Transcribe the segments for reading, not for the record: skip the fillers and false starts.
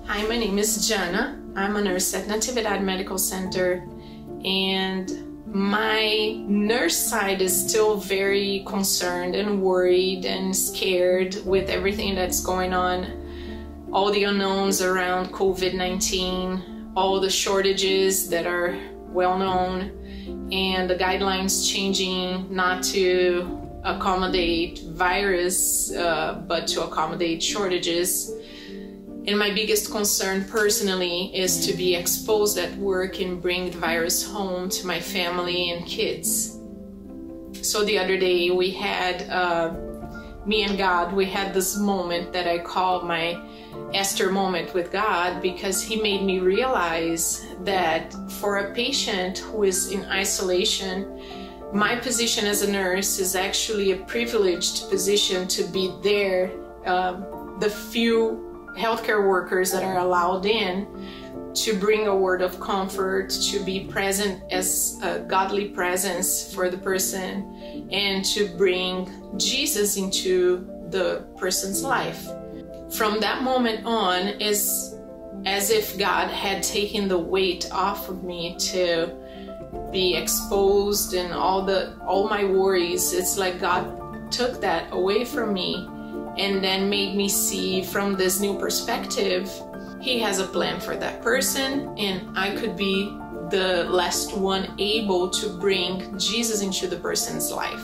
Hi, my name is Jana. I'm a nurse at Natividad Medical Center, and my nurse side is still very concerned and worried and scared with everything that's going on, all the unknowns around COVID-19, all the shortages that are well known, and the guidelines changing not to accommodate virus, but to accommodate shortages. And my biggest concern personally is to be exposed at work and bring the virus home to my family and kids. So the other day we had, me and God, we had this moment that I call my Esther moment with God, because he made me realize that for a patient who is in isolation, my position as a nurse is actually a privileged position to be there, the few healthcare workers that are allowed in, to bring a word of comfort, to be present as a godly presence for the person, and to bring Jesus into the person's life. From that moment on, is as if God had taken the weight off of me to be exposed, and all my worries. It's like God took that away from me and then made me see from this new perspective, he has a plan for that person, and I could be the last one able to bring Jesus into the person's life.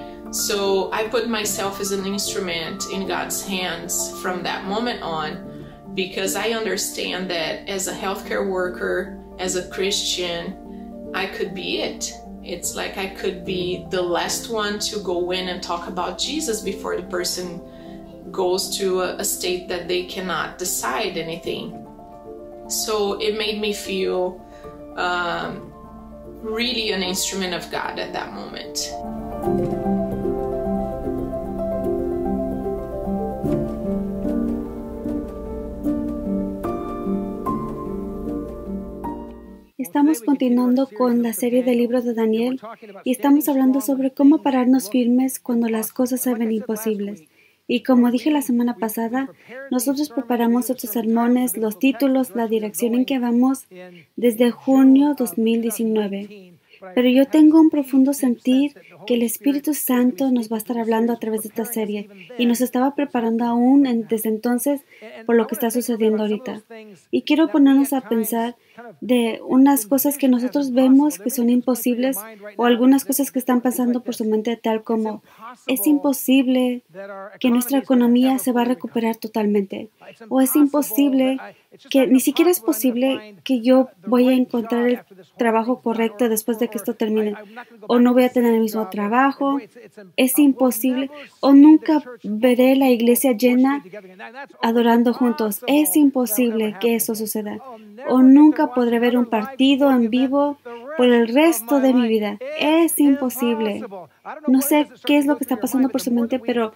So I put myself as an instrument in God's hands from that moment on, because I understand that as a healthcare worker, as a Christian, I could be it. It's like I could be the last one to go in and talk about Jesus before the person goes to a state that they cannot decide anything. So it made me feel really an instrument of God at that moment. Estamos continuando con la serie del libro de Daniel y estamos hablando sobre cómo pararnos firmes cuando las cosas se ven imposibles. Y como dije la semana pasada, nosotros preparamos estos sermones, los títulos, la dirección en que vamos desde junio 2019. Pero yo tengo un profundo sentir que el Espíritu Santo nos va a estar hablando a través de esta serie y nos estaba preparando aún desde entonces por lo que está sucediendo ahorita. Y quiero ponernos a pensar de unas cosas que nosotros vemos que son imposibles, o algunas cosas que están pasando por su mente, tal como es imposible que nuestra economía se va a recuperar totalmente, o es imposible que ni siquiera es posible que yo voy a encontrar el trabajo correcto después de que esto termine, o no voy a tener el mismo trabajo, es imposible, o nunca veré la iglesia llena adorando juntos, es imposible que eso suceda, o nunca podré ver un partido en vivo por el resto de mi vida, es imposible. No sé qué es lo que está pasando por su mente, pero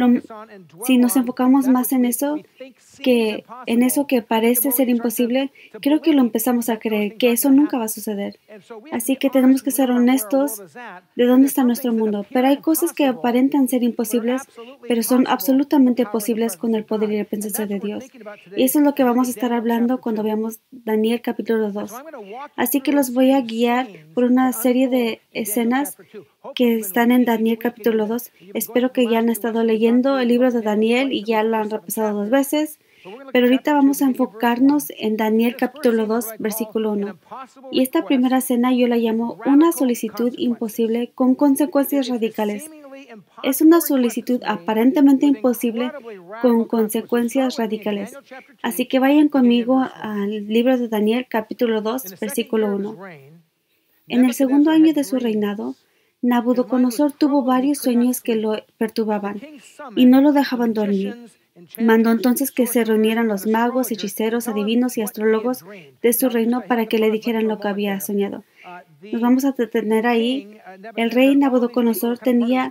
si nos enfocamos más en eso que parece ser imposible, creo que lo empezamos a creer, que eso nunca va a suceder. Así que tenemos que ser honestos de dónde está nuestro mundo. Pero hay cosas que aparentan ser imposibles, pero son absolutamente posibles con el poder y la presencia de Dios. Y eso es lo que vamos a estar hablando cuando veamos Daniel capítulo 2. Así que los voy a guiar por una serie de escenas que están en Daniel capítulo 2. Espero que ya han estado leyendo el libro de Daniel y ya lo han repasado 2 veces. Pero ahorita vamos a enfocarnos en Daniel capítulo 2, versículo 1. Y esta primera escena yo la llamo una solicitud imposible con consecuencias radicales. Es una solicitud aparentemente imposible con consecuencias radicales. Así que vayan conmigo al libro de Daniel capítulo 2, versículo 1. En el segundo año de su reinado, Nabucodonosor tuvo varios sueños que lo perturbaban y no lo dejaban dormir. Mandó entonces que se reunieran los magos, hechiceros, adivinos y astrólogos de su reino para que le dijeran lo que había soñado. Nos vamos a detener ahí. El rey Nabucodonosor tenía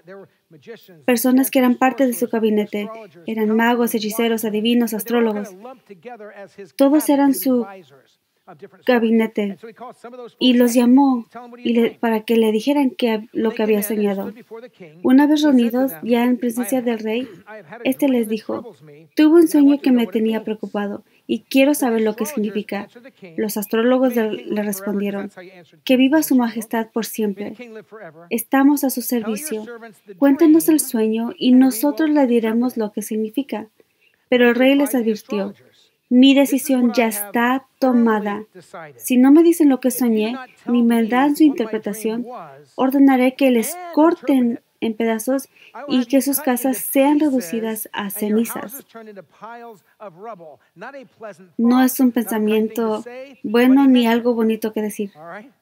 personas que eran parte de su gabinete. Eran magos, hechiceros, adivinos, astrólogos. Todos eran su gabinete y los llamó para que le dijeran lo que había soñado. Una vez reunidos ya en presencia del rey, les dijo: tuve un sueño que me tenía preocupado y quiero saber lo que significa. Los astrólogos le respondieron, que viva su majestad por siempre. Estamos a su servicio. Cuéntenos el sueño y nosotros le diremos lo que significa. Pero el rey les advirtió, mi decisión ya está tomada. Si no me dicen lo que soñé, ni me dan su interpretación, ordenaré que les corten en pedazos y que sus casas sean reducidas a cenizas. No es un pensamiento bueno ni algo bonito que decir.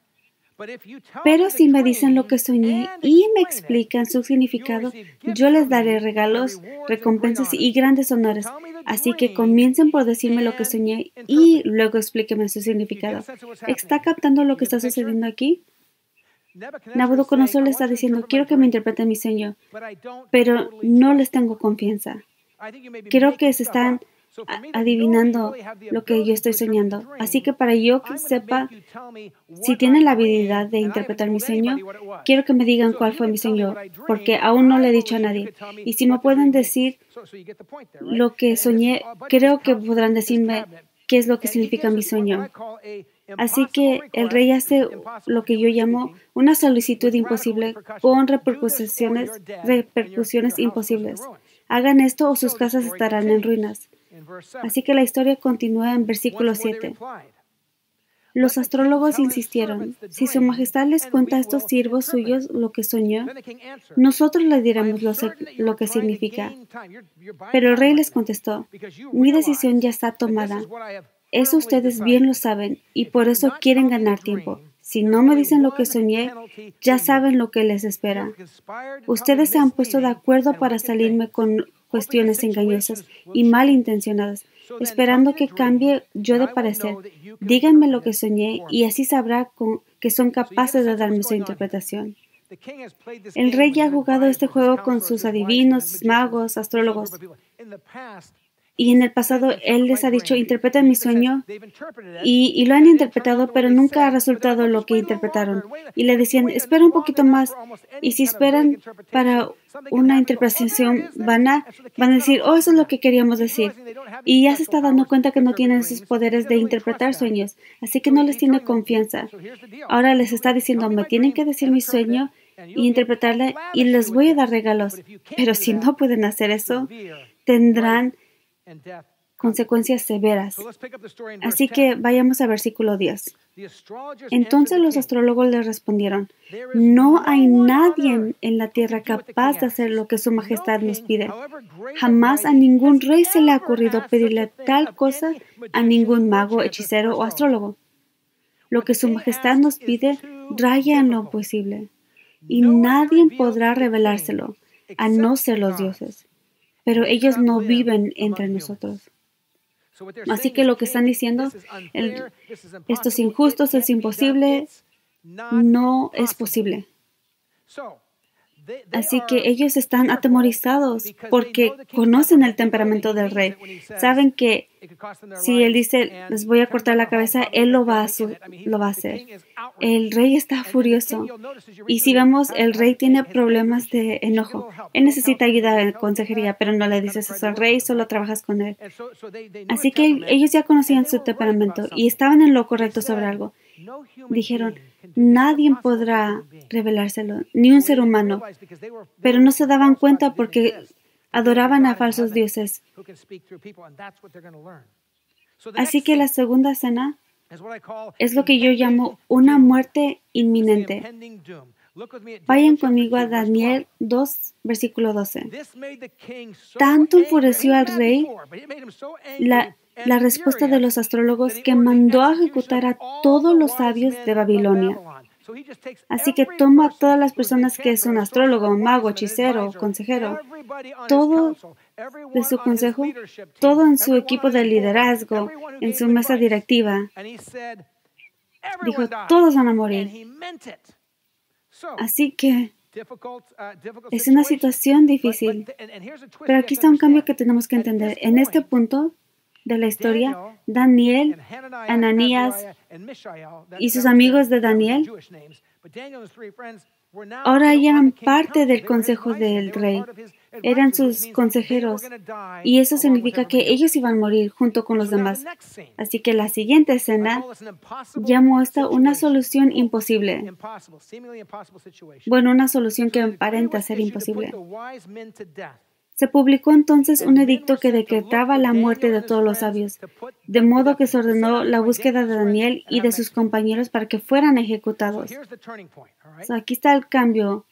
Pero si me dicen lo que soñé y me explican su significado, yo les daré regalos, recompensas y grandes honores. Así que comiencen por decirme lo que soñé y luego explíquenme su significado. ¿Está captando lo que está sucediendo aquí? Nabucodonosor le está diciendo, quiero que me interpreten mi sueño, pero no les tengo confianza. Creo que se están adivinando lo que yo estoy soñando. Así que para yo que sepa si tienen la habilidad de interpretar mi sueño, quiero que me digan cuál fue mi sueño, porque aún no le he dicho a nadie. Y si me pueden decir lo que soñé, creo que podrán decirme qué es lo que significa mi sueño. Así que el rey hace lo que yo llamo una solicitud imposible con repercusiones imposibles. Hagan esto o sus casas estarán en ruinas. Así que la historia continúa en versículo 7. Los astrólogos insistieron, si su majestad les cuenta a estos siervos suyos lo que soñó, nosotros les diremos lo que significa. Pero el rey les contestó, mi decisión ya está tomada. Eso ustedes bien lo saben y por eso quieren ganar tiempo. Si no me dicen lo que soñé, ya saben lo que les espera. Ustedes se han puesto de acuerdo para salirme con cuestiones engañosas y malintencionadas, esperando que cambie yo de parecer. Díganme lo que soñé y así sabrá que son capaces de darme su interpretación. El rey ya ha jugado este juego con sus adivinos, magos, astrólogos. Y en el pasado, él les ha dicho, interpreten mi sueño, y lo han interpretado, pero nunca ha resultado lo que interpretaron. Y le decían, espera un poquito más, y si esperan para una interpretación van a decir, oh, eso es lo que queríamos decir. Y ya se está dando cuenta que no tienen esos poderes de interpretar sueños, así que no les tiene confianza. Ahora les está diciendo, me tienen que decir mi sueño y interpretarla, y les voy a dar regalos. Pero si no pueden hacer eso, tendrán consecuencias severas. Así que vayamos a versículo 10. Entonces los astrólogos le respondieron, no hay nadie en la tierra capaz de hacer lo que su majestad nos pide. Jamás a ningún rey se le ha ocurrido pedirle tal cosa a ningún mago, hechicero o astrólogo. Lo que su majestad nos pide raya en lo posible, y nadie podrá revelárselo, a no ser los dioses. Pero ellos no viven entre nosotros. Así que lo que están diciendo, esto es injusto, esto es imposible, no es posible. Así que ellos están atemorizados porque conocen el temperamento del rey. Saben que si él dice, les voy a cortar la cabeza, él lo va a hacer. El rey está furioso. Y si vemos, el rey tiene problemas de enojo. Él necesita ayuda de consejería, pero no le dices eso al rey, solo trabajas con él. Así que ellos ya conocían su temperamento y estaban en lo correcto sobre algo. Dijeron, nadie podrá revelárselo, ni un ser humano. Pero no se daban cuenta porque adoraban a falsos dioses. Así que la segunda escena es lo que yo llamo una muerte inminente. Vayan conmigo a Daniel 2, versículo 12. Tanto enfureció al rey la respuesta de los astrólogos que mandó a ejecutar a todos los sabios de Babilonia. Así que toma a todas las personas que es un astrólogo, mago, hechicero, consejero, todo de su consejo, todo en su equipo de liderazgo, en su mesa directiva. Dijo, todos van a morir. Así que es una situación difícil. Pero aquí está un cambio que tenemos que entender. En este punto de la historia, Daniel, Ananías y sus amigos de Daniel Ahora ya eran parte del consejo del rey. Eran sus consejeros. Y eso significa que ellos iban a morir junto con los demás. Así que la siguiente escena ya muestra una solución imposible. Bueno, una solución que aparenta ser imposible. Se publicó entonces un edicto que decretaba la muerte de todos los sabios, de modo que se ordenó la búsqueda de Daniel y de sus compañeros para que fueran ejecutados. Aquí está el cambio.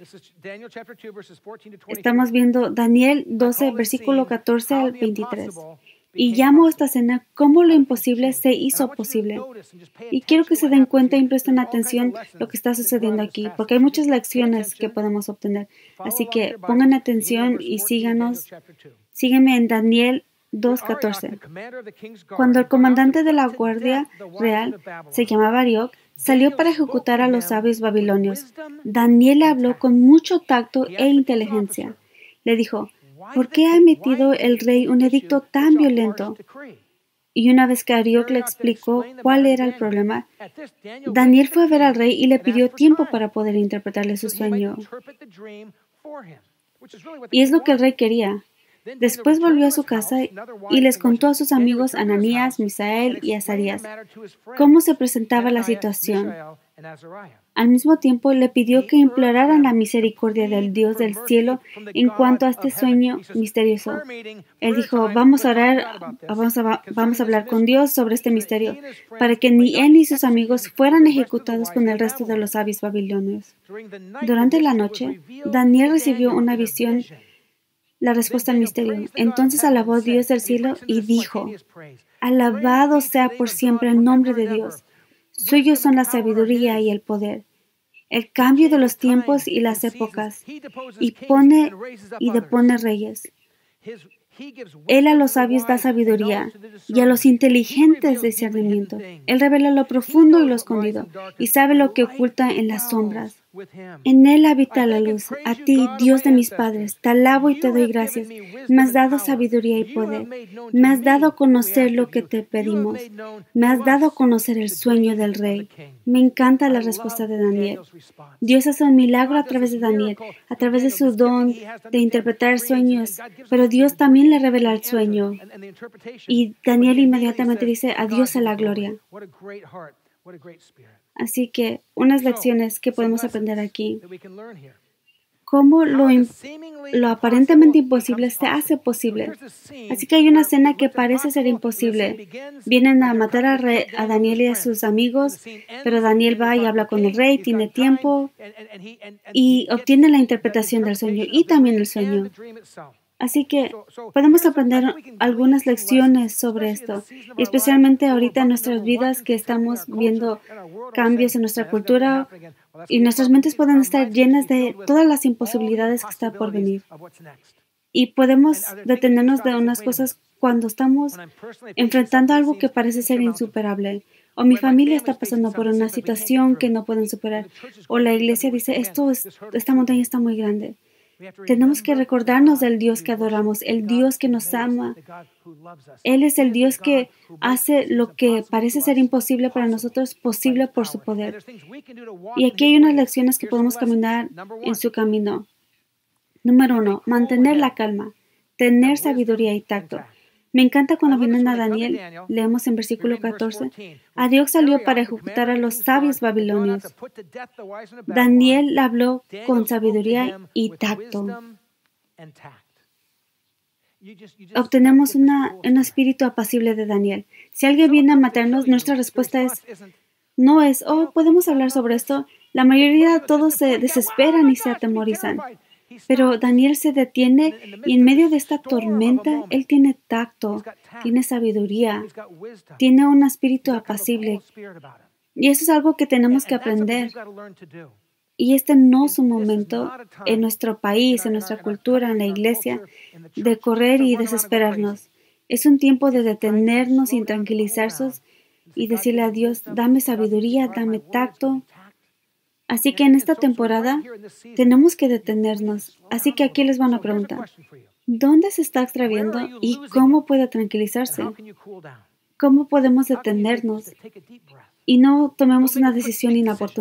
Estamos viendo Daniel 12, versículo 14 al 23. Y llamo a esta escena cómo lo imposible se hizo posible. Y quiero que se den cuenta y presten atención lo que está sucediendo aquí, porque hay muchas lecciones que podemos obtener. Así que pongan atención y sígueme en Daniel 2:14. Cuando el comandante de la Guardia Real, se llamaba Arioc, salió para ejecutar a los sabios babilonios, Daniel habló con mucho tacto e inteligencia. Le dijo: ¿por qué ha emitido el rey un edicto tan violento? Y una vez que Arioc le explicó cuál era el problema, Daniel fue a ver al rey y le pidió tiempo para poder interpretarle su sueño. Y es lo que el rey quería. Después volvió a su casa y les contó a sus amigos Ananías, Misael y Azarías cómo se presentaba la situación. Al mismo tiempo, le pidió que imploraran la misericordia del Dios del cielo en cuanto a este sueño misterioso. Él dijo: vamos a orar, vamos a hablar con Dios sobre este misterio, para que ni él ni sus amigos fueran ejecutados con el resto de los sabios babilonios. Durante la noche, Daniel recibió una visión, la respuesta al misterio. Entonces alabó a Dios del cielo y dijo: alabado sea por siempre el nombre de Dios. Suyos son la sabiduría y el poder, el cambio de los tiempos y las épocas, y pone y depone reyes. Él a los sabios da sabiduría y a los inteligentes discernimiento. Él revela lo profundo y lo escondido y sabe lo que oculta en las sombras. En Él habita la luz. A ti, Dios de mis padres, te alabo y te doy gracias. Me has dado sabiduría y poder. Me has dado a conocer lo que te pedimos. Me has dado a conocer el sueño del rey. Me encanta la respuesta de Daniel. Dios hace un milagro a través de Daniel, a través de su don de interpretar sueños, pero Dios también le revela el sueño. Y Daniel inmediatamente dice: a Dios a la gloria. Así que unas lecciones que podemos aprender aquí: cómo lo aparentemente imposible se hace posible. Así que hay una escena que parece ser imposible. Vienen a matar a Daniel y a sus amigos, pero Daniel va y habla con el rey, tiene tiempo y obtiene la interpretación del sueño y también el sueño. Así que podemos aprender algunas lecciones sobre esto, especialmente ahorita en nuestras vidas que estamos viendo cambios en nuestra cultura y nuestras mentes pueden estar llenas de todas las imposibilidades que están por venir. Y podemos detenernos de unas cosas cuando estamos enfrentando algo que parece ser insuperable. O mi familia está pasando por una situación que no pueden superar. O la iglesia dice: esta montaña está muy grande. Tenemos que recordarnos del Dios que adoramos, el Dios que nos ama. Él es el Dios que hace lo que parece ser imposible para nosotros posible por su poder. Y aquí hay unas lecciones que podemos caminar en su camino. Número 1, mantener la calma, tener sabiduría y tacto. Me encanta cuando vienen a Daniel, leemos en versículo 14, Arioc salió para ejecutar a los sabios babilonios. Daniel habló con sabiduría y tacto. Obtenemos un espíritu apacible de Daniel. Si alguien viene a matarnos, nuestra respuesta no es: oh, ¿podemos hablar sobre esto? La mayoría de todos se desesperan y se atemorizan. Pero Daniel se detiene y en medio de esta tormenta, él tiene tacto, tiene sabiduría, tiene un espíritu apacible. Y eso es algo que tenemos que aprender. Y este no es un momento en nuestro país, en nuestra cultura, en la iglesia, de correr y desesperarnos. Es un tiempo de detenernos y tranquilizarnos y decirle a Dios: dame sabiduría, dame tacto. Así que en esta temporada tenemos que detenernos. Así que aquí les van a preguntar: ¿dónde se está extraviando y cómo puede tranquilizarse? ¿Cómo podemos detenernos y no tomemos una decisión inoportuna?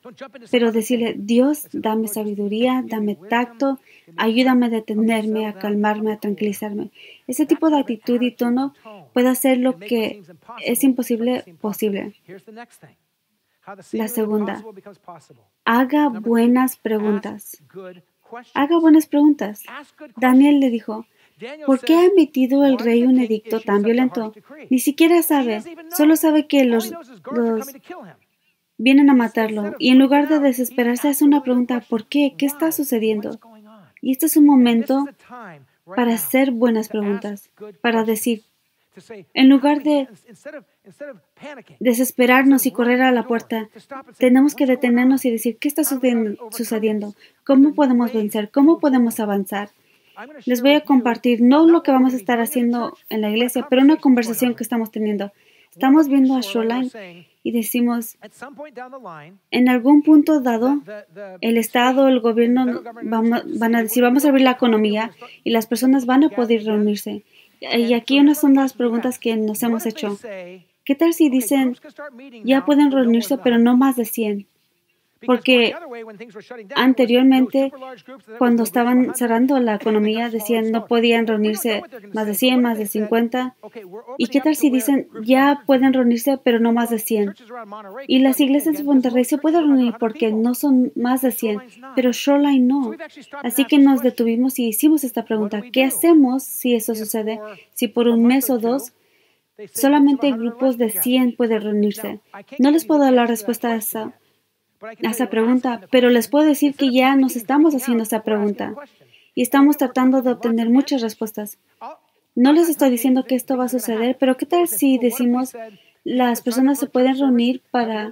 pero decirle, Dios, dame sabiduría, dame tacto, ayúdame a detenerme, a calmarme, a tranquilizarme. Ese tipo de actitud y tono puede hacer lo que es imposible posible. La segunda, haga buenas preguntas. Haga buenas preguntas. Daniel le dijo, ¿por qué ha emitido el rey un edicto tan violento? Ni siquiera sabe, solo sabe que los vienen a matarlo. Y en lugar de desesperarse, hace una pregunta, ¿por qué? ¿Qué está sucediendo? Y este es un momento para hacer buenas preguntas, para decir, en lugar de desesperarnos y correr a la puerta, tenemos que detenernos y decir, ¿qué está sucediendo? ¿Cómo podemos vencer? ¿Cómo podemos avanzar? Les voy a compartir no lo que vamos a estar haciendo en la iglesia, pero una conversación que estamos teniendo. Estamos viendo a Shoreline y decimos, en algún punto dado, el Estado, el gobierno van a decir, vamos a abrir la economía y las personas van a poder reunirse. Y aquí unas son las preguntas que nos hemos hecho. ¿Qué tal si dicen, ya pueden reunirse, pero no más de 100? Porque anteriormente, cuando estaban cerrando la economía, decían no podían reunirse más de 100, más de 50. ¿Y qué tal si dicen ya pueden reunirse, pero no más de 100? Y las iglesias de Monterrey se pueden reunir porque no son más de 100, pero Shoreline no. Así que nos detuvimos y hicimos esta pregunta. ¿Qué hacemos si eso sucede? Si por un mes o dos solamente grupos de 100 pueden reunirse. No les puedo dar la respuesta a esa pregunta, pero les puedo decir que ya nos estamos haciendo esa pregunta y estamos tratando de obtener muchas respuestas. No les estoy diciendo que esto va a suceder, pero ¿qué tal si decimos las personas se pueden reunir para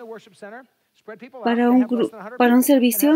un servicio?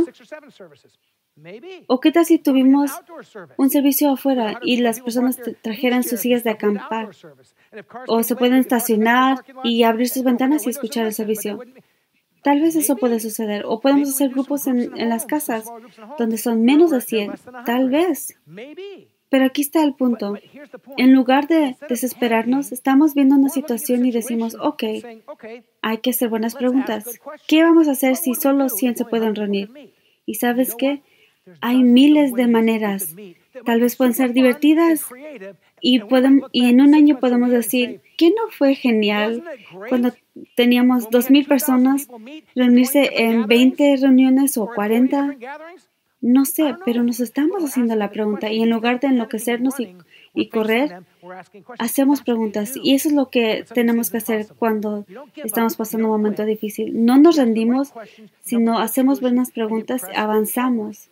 ¿O qué tal si tuvimos un servicio afuera y las personas trajeran sus sillas de acampar? ¿O se pueden estacionar y abrir sus ventanas y escuchar el servicio? Tal vez eso puede suceder. O podemos hacer grupos en las casas donde son menos de 100. Tal vez. Pero aquí está el punto. En lugar de desesperarnos, estamos viendo una situación y decimos, ok, hay que hacer buenas preguntas. ¿Qué vamos a hacer si solo 100 se pueden reunir? Y ¿sabes qué? Hay miles de maneras. Tal vez pueden ser divertidas y en un año podemos decir, ¿qué no fue genial cuando teníamos 2,000 personas reunirse en 20 reuniones o 40? No sé, pero nos estamos haciendo la pregunta y en lugar de enloquecernos y correr, hacemos preguntas. Y eso es lo que tenemos que hacer cuando estamos pasando un momento difícil. No nos rendimos, sino hacemos buenas preguntas, avanzamos.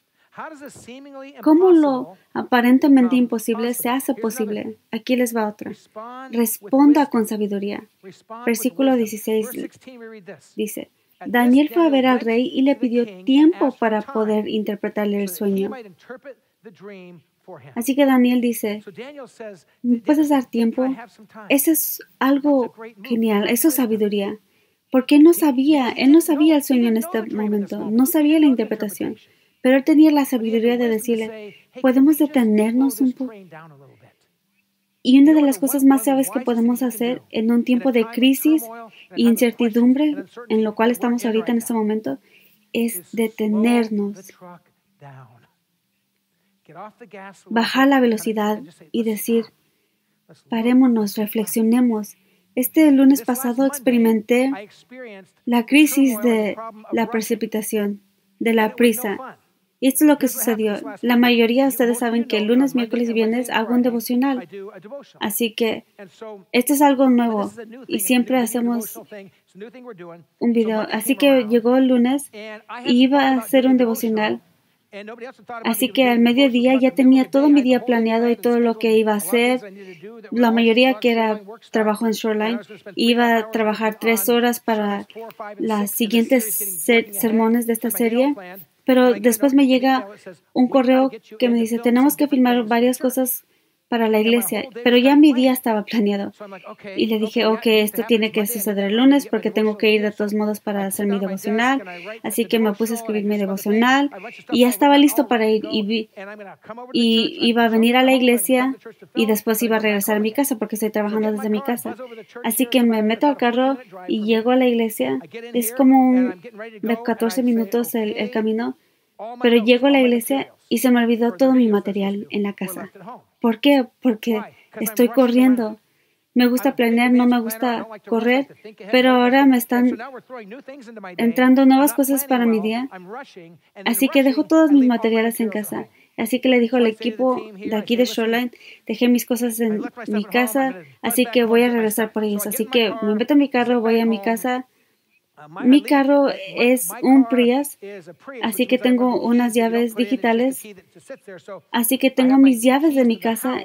¿Cómo lo aparentemente imposible se hace posible? Aquí les va otra. Responda con sabiduría. Versículo 16 dice, Daniel fue a ver al rey y le pidió tiempo para poder interpretarle el sueño. Así que Daniel dice, ¿me puedes dar tiempo? Eso es algo genial, eso es sabiduría. Porque él no sabía el sueño en este momento, no sabía la interpretación. Pero él tenía la sabiduría de decirle, ¿podemos detenernos un poco? Y una de las cosas más sabias que podemos hacer en un tiempo de crisis e incertidumbre, en lo cual estamos ahorita en este momento, es detenernos, bajar la velocidad y decir, parémonos, reflexionemos. Este lunes pasado experimenté la crisis de la precipitación, de la prisa. Y esto es lo que sucedió. La mayoría de ustedes saben que el lunes, miércoles y viernes hago un devocional. Así que esto es algo nuevo y siempre hacemos un video. Así que llegó el lunes y iba a hacer un devocional. Así que al mediodía ya tenía todo mi día planeado y todo lo que iba a hacer. La mayoría que era trabajo en Shoreline, iba a trabajar 3 horas para las siguientes sermones de esta serie. Pero después me llega un correo que me dice, tenemos que filmar varias cosas para la iglesia, pero ya mi día estaba planeado. Y le dije, ok, esto tiene que suceder el lunes porque tengo que ir de todos modos para hacer mi devocional. Así que me puse a escribir mi devocional y ya estaba listo para ir y iba a venir a la iglesia y después iba a regresar a mi casa porque estoy trabajando desde mi casa. Así que me meto al carro y llego a la iglesia. Es como de 14 minutos el camino, pero llego a la iglesia y se me olvidó todo mi material en la casa. ¿Por qué? Porque estoy corriendo. Me gusta planear, no me gusta correr, pero ahora me están entrando nuevas cosas para mi día. Así que dejo todos mis materiales en casa. Así que le dijo al equipo de aquí de Shoreline, dejé mis cosas en mi casa, así que voy a regresar por ellas. Así que me meto en mi carro, voy a mi casa. Mi carro es un Prius, así que tengo unas llaves digitales. Así que tengo mis llaves de mi casa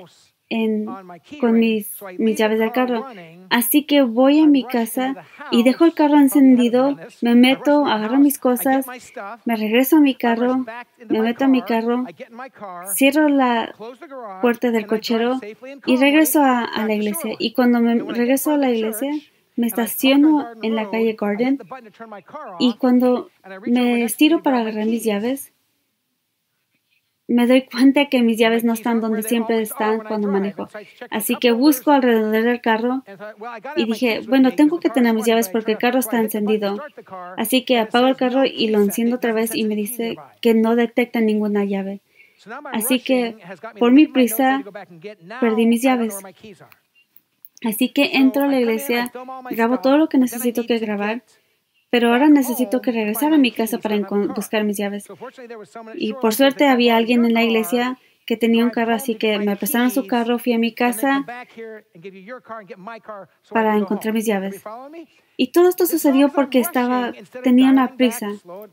con mis llaves del carro. Así que voy a mi casa y dejo el carro encendido, me meto, agarro mis cosas, me regreso a mi carro, me meto a mi carro, cierro la puerta del cochero y regreso a la iglesia. Y cuando me regreso a la iglesia, me estaciono en la calle Garden y cuando me estiro para agarrar mis llaves, me doy cuenta que mis llaves no están donde siempre están cuando manejo. Así que busco alrededor del carro y dije, bueno, tengo que tener mis llaves porque el carro está encendido. Así que apago el carro y lo enciendo otra vez y me dice que no detecta ninguna llave. Así que por mi prisa perdí mis llaves. Así que entro a la iglesia, grabo todo lo que necesito que grabar, pero ahora necesito que regresar a mi casa para buscar mis llaves. Y por suerte había alguien en la iglesia que tenía un carro, así que me prestaron su carro, fui a mi casa para encontrar mis llaves. Y todo esto sucedió porque tenía una prisa.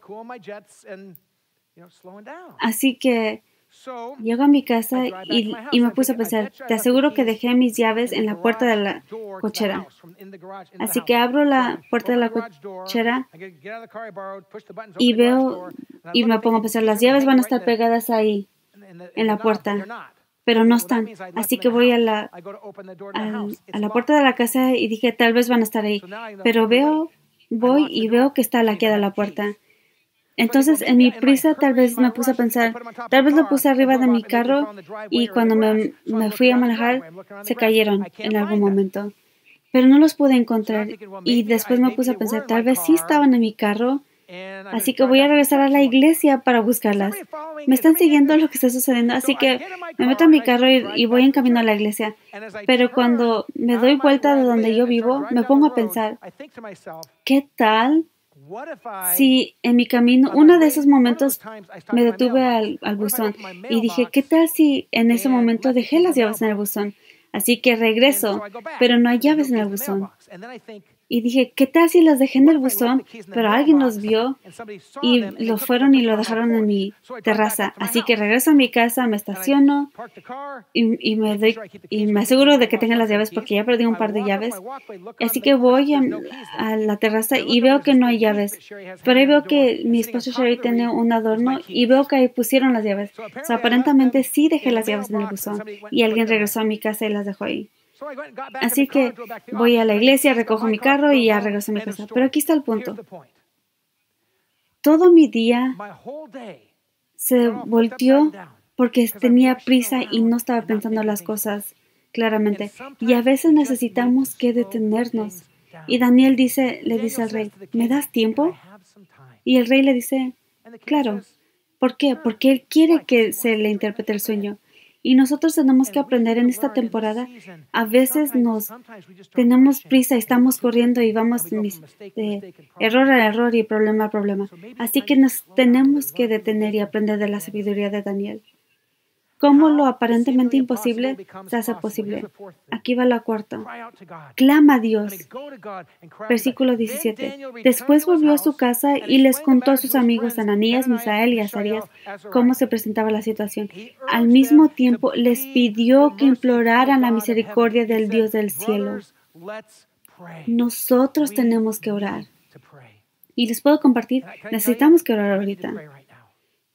Así que llego a mi casa y me puse a pensar, te aseguro que dejé mis llaves en la puerta de la cochera. Así que abro la puerta de la cochera y veo y me pongo a pensar, las llaves van a estar pegadas ahí, en la puerta, pero no están. Así que voy a la puerta de la casa y dije, tal vez van a estar ahí. Pero voy y veo que está laqueada la puerta. Entonces, en mi prisa, tal vez me puse a pensar, tal vez lo puse arriba de mi carro y cuando me fui a manejar, se cayeron en algún momento. Pero no los pude encontrar y después me puse a pensar, tal vez sí estaban en mi carro, así que voy a regresar a la iglesia para buscarlas. Me están siguiendo lo que está sucediendo, así que me meto a mi carro y voy en camino a la iglesia. Pero cuando me doy vuelta de donde yo vivo, me pongo a pensar, ¿qué tal si en mi camino, uno de esos momentos, me detuve al buzón y dije, ¿qué tal si en ese momento dejé las llaves en el buzón? Así que regreso, pero no hay llaves en el buzón. Y dije, ¿qué tal si las dejé en el buzón, pero alguien los vio y lo fueron y lo dejaron en mi terraza? Así que regreso a mi casa, me estaciono y me aseguro de que tenga las llaves porque ya perdí un par de llaves. Así que voy a la terraza y veo que no hay llaves. Pero ahí veo que mi esposo Sherry tiene un adorno y veo que ahí pusieron las llaves. O sea, aparentemente sí dejé las llaves en el buzón y alguien regresó a mi casa y las dejó ahí. Así que voy a la iglesia, recojo mi carro y ya regreso a mi casa. Pero aquí está el punto. Todo mi día se volteó porque tenía prisa y no estaba pensando las cosas claramente. Y a veces necesitamos que detenernos. Y Daniel le dice al rey, ¿me das tiempo? Y el rey le dice, claro. ¿Por qué? Porque él quiere que se le interprete el sueño. Y nosotros tenemos que aprender en esta temporada. A veces tenemos prisa y estamos corriendo y vamos de error a error y problema a problema. Así que nos tenemos que detener y aprender de la sabiduría de Daniel. ¿Cómo lo aparentemente imposible se hace posible? Aquí va la cuarta. Clama a Dios. Versículo 17. Después volvió a su casa y les contó a sus amigos Ananías, Misael y Azarías cómo se presentaba la situación. Al mismo tiempo les pidió que imploraran la misericordia del Dios del cielo. Nosotros tenemos que orar. Y les puedo compartir, necesitamos que orar ahorita.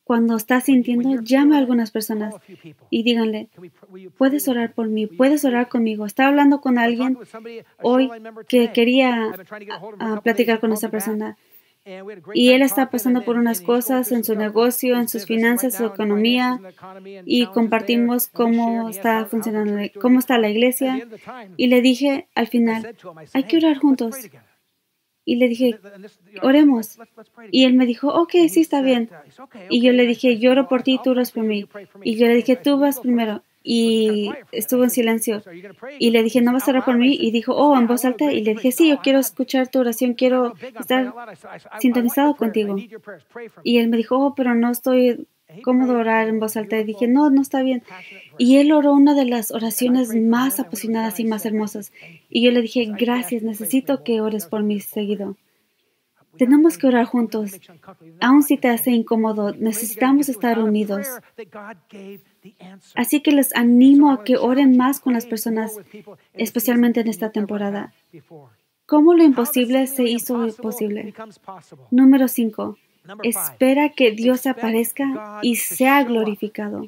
Cuando está sintiendo, llame a algunas personas y díganle, puedes orar por mí, puedes orar conmigo. Estaba hablando con alguien hoy que quería platicar con esa persona y él está pasando por unas cosas en su negocio, en sus finanzas, su economía, y compartimos cómo está funcionando, cómo está la iglesia, y le dije al final, hay que orar juntos. Y le dije, oremos. Y él me dijo, ok, sí, está bien. Y yo le dije, yo oro por ti, tú oras por mí. Y yo le dije, tú vas primero. Y estuvo en silencio. Y le dije, ¿no vas a orar por mí? Y dijo, oh, en voz alta. Y le dije, sí, yo quiero escuchar tu oración, quiero estar sintonizado contigo. Y él me dijo, oh, pero no estoy cómodo orar en voz alta. Y dije, no, no está bien. Y él oró una de las oraciones más apasionadas y más hermosas. Y yo le dije, gracias, necesito que ores por mí seguido. Tenemos que orar juntos. Aun si te hace incómodo, necesitamos estar unidos. Así que les animo a que oren más con las personas, especialmente en esta temporada. ¿Cómo lo imposible se hizo posible? Número 5. Espera que Dios aparezca y sea glorificado.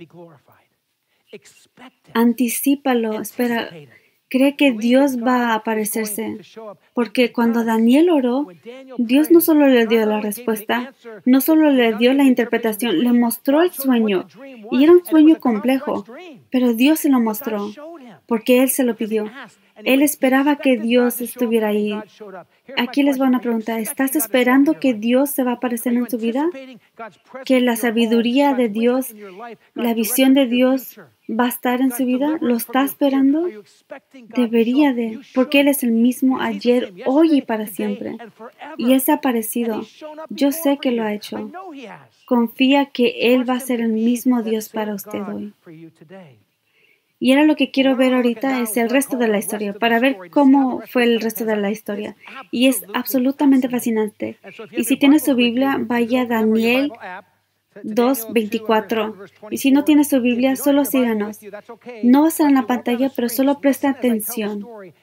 Anticípalo, espera. Cree que Dios va a aparecerse, porque cuando Daniel oró, Dios no solo le dio la respuesta, no solo le dio la interpretación, le mostró el sueño, y era un sueño complejo, pero Dios se lo mostró, porque Él se lo pidió. Él esperaba que Dios estuviera ahí. Aquí les va una pregunta. ¿Estás esperando que Dios se va a aparecer en tu vida? ¿Que la sabiduría de Dios, la visión de Dios va a estar en su vida? ¿Lo está esperando? Debería de, porque Él es el mismo ayer, hoy y para siempre. Y Él se ha aparecido. Yo sé que lo ha hecho. Confía que Él va a ser el mismo Dios para usted hoy. Y ahora lo que quiero ver ahorita es el resto de la historia, para ver cómo fue el resto de la historia. Y es absolutamente fascinante. Y si tiene su Biblia, vaya a Daniel 2:24. Y si no tiene su Biblia, solo síganos. No va a estar en la pantalla, pero solo presta atención.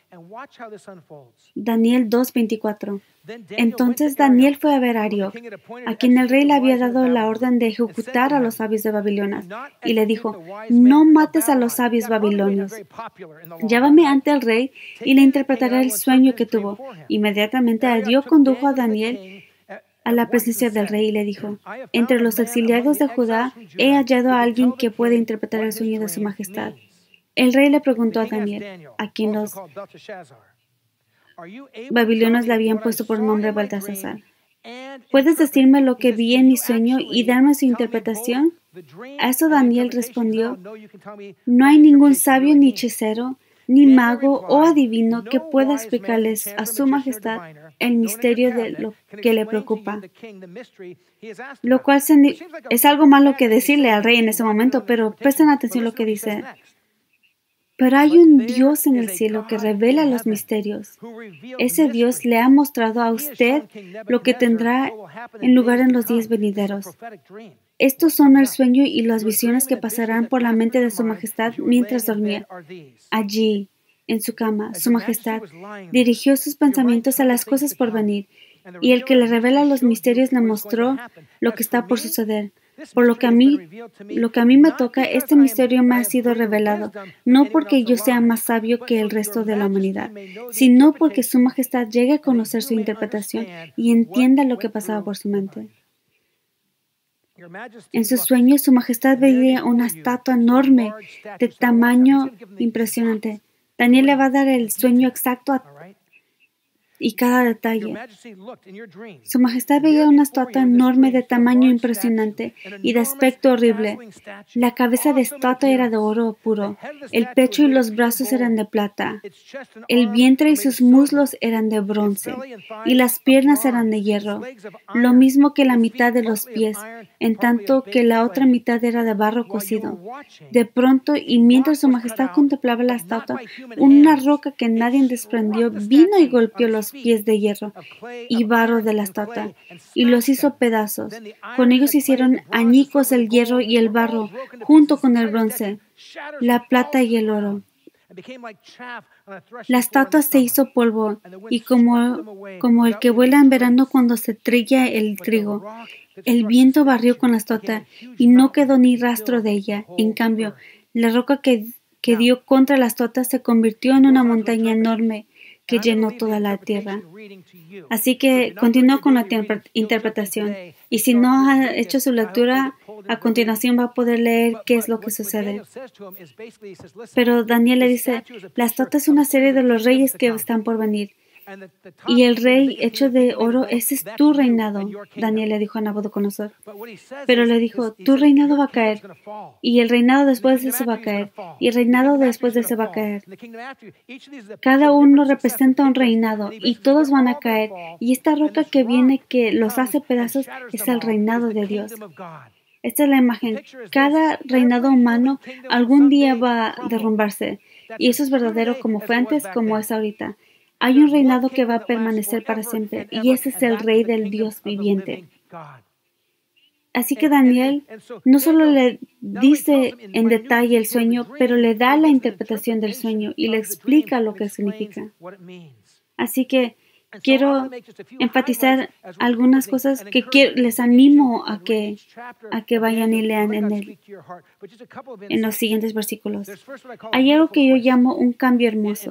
Daniel 2:24. Entonces Daniel fue a ver a Arioc, a quien el rey le había dado la orden de ejecutar a los sabios de Babilonia, y le dijo, no mates a los sabios babilonios. Llévame ante el rey y le interpretaré el sueño que tuvo. Inmediatamente Arioc condujo a Daniel a la presencia del rey y le dijo, entre los exiliados de Judá he hallado a alguien que puede interpretar el sueño de su majestad. El rey le preguntó a Daniel, a quien los babilonios le habían puesto por nombre Belteshazzar, ¿puedes decirme lo que vi en mi sueño y darme su interpretación? A eso Daniel respondió, no hay ningún sabio ni hechicero, ni mago o adivino que pueda explicarles a su majestad el misterio de lo que le preocupa. Lo cual es algo malo que decirle al rey en ese momento, pero presten atención a lo que dice. Pero hay un Dios en el cielo que revela los misterios. Ese Dios le ha mostrado a usted lo que tendrá en lugar en los días venideros. Estos son el sueño y las visiones que pasarán por la mente de su majestad mientras dormía. Allí, en su cama, su majestad dirigió sus pensamientos a las cosas por venir, y el que le revela los misterios le mostró lo que está por suceder. Por lo que a mí me toca, este misterio me ha sido revelado, no porque yo sea más sabio que el resto de la humanidad, sino porque su majestad llegue a conocer su interpretación y entienda lo que pasaba por su mente. En sus sueños, su majestad veía una estatua enorme de tamaño impresionante. Daniel le va a dar el sueño exacto y cada detalle. Su majestad veía una estatua enorme de tamaño impresionante y de aspecto horrible. La cabeza de estatua era de oro puro, el pecho y los brazos eran de plata, el vientre y sus muslos eran de bronce, y las piernas eran de hierro, lo mismo que la mitad de los pies, en tanto que la otra mitad era de barro cocido. De pronto, y mientras su majestad contemplaba la estatua, una roca que nadie desprendió vino y golpeó los pies de hierro y barro de la estatua y los hizo pedazos. Con ellos hicieron añicos el hierro y el barro junto con el bronce, la plata y el oro. La estatua se hizo polvo y como el que vuela en verano cuando se trilla el trigo. El viento barrió con la estatua y no quedó ni rastro de ella. En cambio, la roca que dio contra la estatua se convirtió en una montaña enorme que llenó toda la tierra. Así que continúa con la interpretación. Y si no ha hecho su lectura, a continuación va a poder leer qué es lo que sucede. Pero Daniel le dice, la estatua es una serie de los reyes que están por venir. Y el rey hecho de oro, ese es tu reinado, Daniel le dijo a Nabucodonosor. Pero le dijo, tu reinado va a caer, y el reinado después de ese va a caer, y el reinado después de ese va a caer. Cada uno representa un reinado, y todos van a caer, y esta roca que viene que los hace pedazos es el reinado de Dios. Esta es la imagen. Cada reinado humano algún día va a derrumbarse, y eso es verdadero como fue antes, como es ahorita. Hay un reinado que va a permanecer para siempre, y ese es el rey del Dios viviente. Así que Daniel no solo le dice en detalle el sueño, pero le da la interpretación del sueño y le explica lo que significa. Así que quiero enfatizar algunas cosas que les animo a que vayan y lean en los siguientes versículos. Hay algo que yo llamo un cambio hermoso.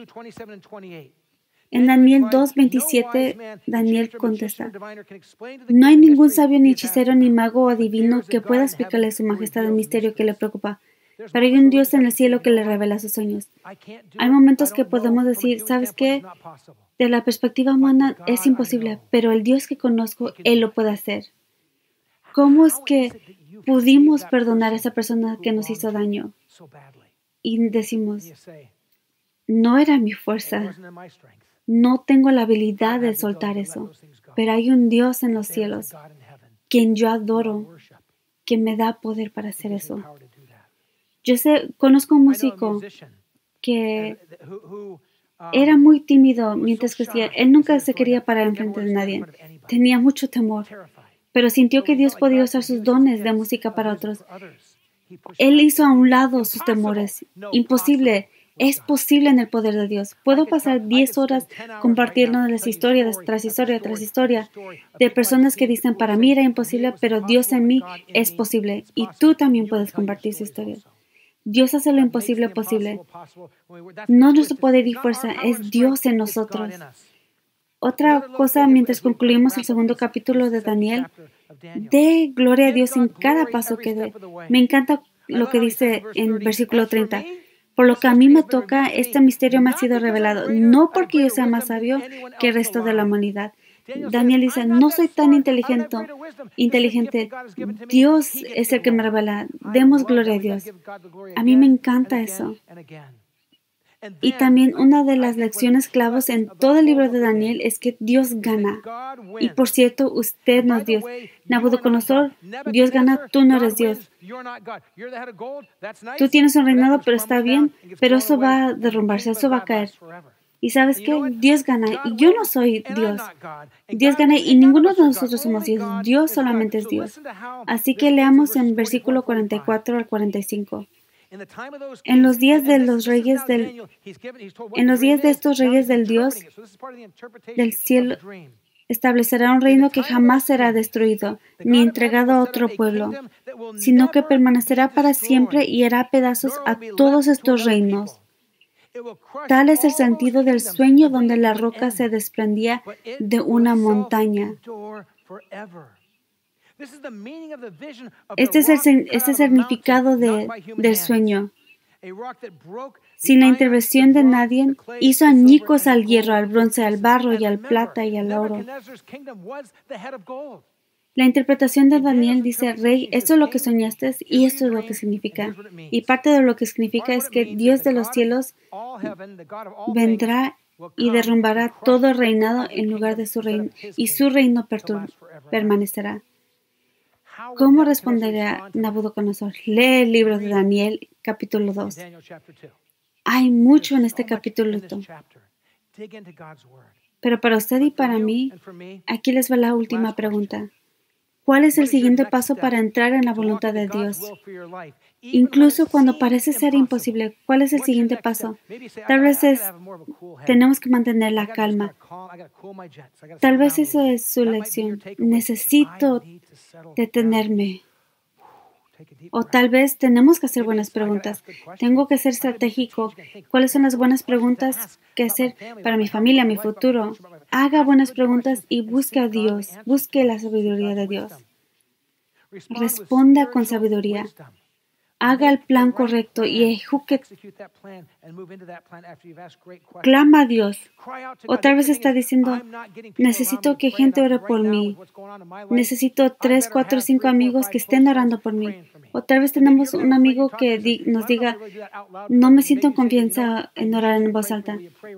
En Daniel 2:27, Daniel contesta, no hay ningún sabio, ni hechicero, ni mago o adivino que pueda explicarle a su majestad el misterio que le preocupa, pero hay un Dios en el cielo que le revela sus sueños. Hay momentos que podemos decir, ¿sabes qué? De la perspectiva humana es imposible, pero el Dios que conozco, Él lo puede hacer. ¿Cómo es que pudimos perdonar a esa persona que nos hizo daño? Y decimos, no era mi fuerza. No tengo la habilidad de soltar eso, pero hay un Dios en los cielos, quien yo adoro, que me da poder para hacer eso. Conozco un músico que era muy tímido mientras crecía. Él nunca se quería parar enfrente de nadie. Tenía mucho temor, pero sintió que Dios podía usar sus dones de música para otros. Él hizo a un lado sus temores. Imposible. Es posible en el poder de Dios. Puedo pasar 10 horas compartiendo las historias tras historia tras historia de personas que dicen, para mí era imposible, pero Dios en mí es posible. Y tú también puedes compartir su historia. Dios hace lo imposible posible. No nuestro poder y fuerza, es Dios en nosotros. Otra cosa, mientras concluimos el segundo capítulo de Daniel, dé gloria a Dios en cada paso que dé. Me encanta lo que dice en versículo 30. Por lo que a mí me toca, este misterio me ha sido revelado, no porque yo sea más sabio que el resto de la humanidad. Daniel dice, no soy tan inteligente. Dios es el que me revela. Demos gloria a Dios. A mí me encanta eso. Y también una de las lecciones claves en todo el libro de Daniel es que Dios gana. Y por cierto, usted no es Dios. Nabucodonosor, Dios gana, tú no eres Dios. Tú tienes un reinado, pero está bien, pero eso va a derrumbarse, eso va a caer. ¿Y sabes qué? Dios gana y yo no soy Dios. Dios gana y ninguno de nosotros somos Dios. Dios solamente es Dios. Así que leamos en versículo 44 al 45. En los días de estos reyes del Dios del cielo establecerá un reino que jamás será destruido ni entregado a otro pueblo, sino que permanecerá para siempre y hará pedazos a todos estos reinos. Tal es el sentido del sueño donde la roca se desprendía de una montaña. Este es el significado del sueño. Sin la intervención de nadie, hizo añicos al hierro, al bronce, al barro y al plata y al oro. La interpretación de Daniel dice, Rey, esto es lo que soñaste y esto es lo que significa. Y parte de lo que significa es que Dios de los cielos vendrá y derrumbará todo reinado en lugar de su reino, y su reino permanecerá. ¿Cómo responderá Nabucodonosor? Lee el libro de Daniel, capítulo 2. Hay mucho en este capítulo. Pero para usted y para mí, aquí les va la última pregunta. ¿Cuál es el siguiente paso para entrar en la voluntad de Dios? Incluso cuando parece ser imposible, ¿cuál es el siguiente paso? Tal vez tenemos que mantener la calma. Tal vez esa es su lección. Necesito detenerme. O tal vez tenemos que hacer buenas preguntas. Tengo que ser estratégico. ¿Cuáles son las buenas preguntas que hacer para mi familia, mi futuro? Haga buenas preguntas y busque a Dios. Busque la sabiduría de Dios. Responda con sabiduría. Haga el plan correcto y ejecute. Clama a Dios. O tal vez está diciendo, necesito que gente ore por mí. Necesito 3, 4, 5 amigos que estén orando por mí. O tal vez tenemos un amigo que nos diga, no me siento en confianza en orar en voz alta.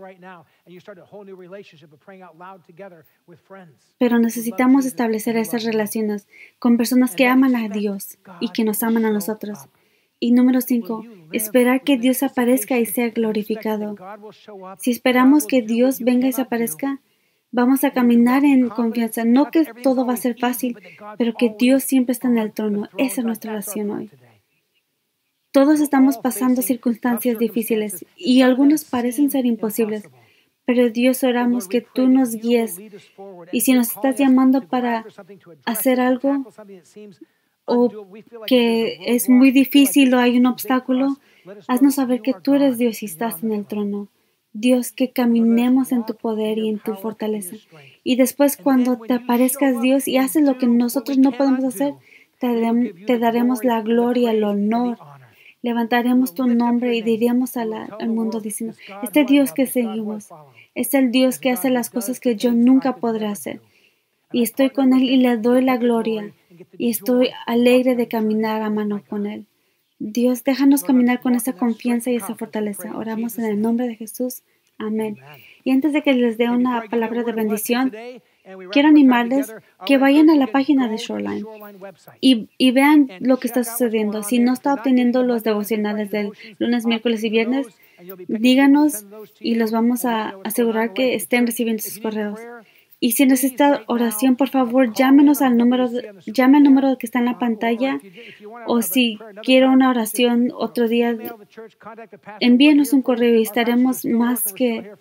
Pero necesitamos establecer esas relaciones con personas que aman a Dios y que nos aman a nosotros. Y número 5, esperar que Dios aparezca y sea glorificado. Si esperamos que Dios venga y se aparezca, vamos a caminar en confianza. No que todo va a ser fácil, pero que Dios siempre está en el trono. Esa es nuestra oración hoy. Todos estamos pasando circunstancias difíciles y algunos parecen ser imposibles, pero Dios oramos que tú nos guíes. Y si nos estás llamando para hacer algo, o que es muy difícil o hay un obstáculo, haznos saber que tú eres Dios y estás en el trono. Dios, que caminemos en tu poder y en tu fortaleza. Y después, cuando te aparezcas, Dios, y haces lo que nosotros no podemos hacer, te daremos la gloria, el honor. Levantaremos tu nombre y diremos al mundo diciendo, este Dios que seguimos es el Dios que hace las cosas que yo nunca podré hacer. Y estoy con Él y le doy la gloria. Y estoy alegre de caminar a mano con Él. Dios, déjanos caminar con esa confianza y esa fortaleza. Oramos en el nombre de Jesús. Amén. Y antes de que les dé una palabra de bendición, quiero animarles que vayan a la página de Shoreline y vean lo que está sucediendo. Si no está obteniendo los devocionales del lunes, miércoles y viernes, díganos y los vamos a asegurar que estén recibiendo sus correos. Y si necesita oración, por favor, llame al número que está en la pantalla. O si quiere una oración otro día, envíenos un correo y estaremos más que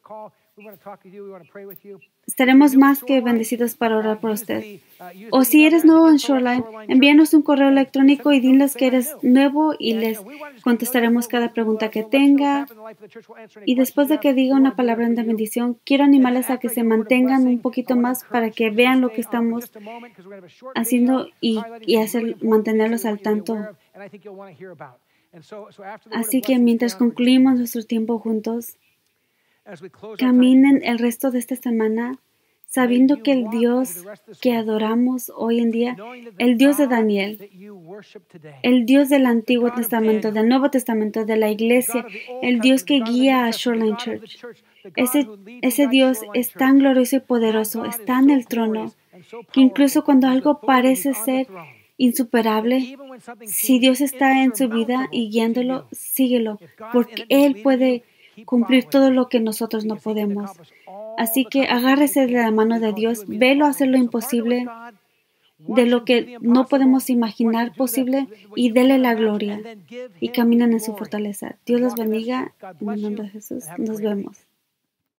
bendecidos para orar por usted. O si eres nuevo en Shoreline, envíanos un correo electrónico y diles que eres nuevo y les contestaremos cada pregunta que tenga. Y después de que diga una palabra de bendición, quiero animarles a que se mantengan un poquito más para que vean lo que estamos haciendo y mantenerlos al tanto. Así que mientras concluimos nuestro tiempo juntos, caminen el resto de esta semana sabiendo que el Dios que adoramos hoy en día, el Dios de Daniel, el Dios del Antiguo Testamento, del Nuevo Testamento, de la Iglesia, el Dios que guía a Shoreline Church, ese Dios es tan glorioso y poderoso, está en el trono, que incluso cuando algo parece ser insuperable, si Dios está en su vida y guiándolo, síguelo, porque Él puede cumplir todo lo que nosotros no podemos. Así que agárrese de la mano de Dios, velo hacer lo imposible, de lo que no podemos imaginar posible, y dele la gloria y caminen en su fortaleza. Dios los bendiga en el nombre de Jesús. Nos vemos.